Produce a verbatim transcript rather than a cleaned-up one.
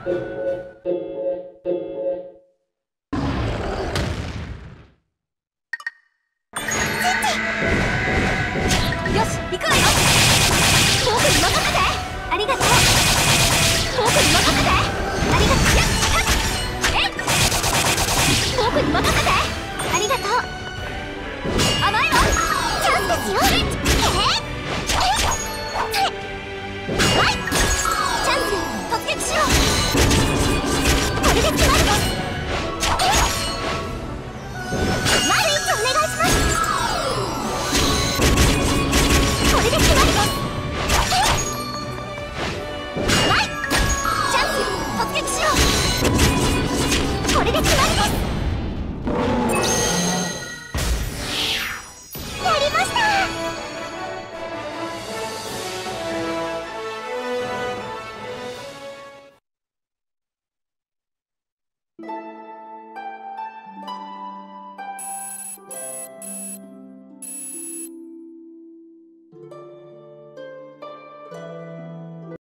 よし、行くわよ。僕に任せて。ありがとう。僕に任せて。ありがとう。やっはっえっ僕に任せて。ありがとう。甘いわ。チャンスですよ。えっえっはい。チャンス突撃しよう。これで決まりです。えっまず一お願いします。これで決まりです。えっはいチャンス突撃しよう。これで決まりです。やりました。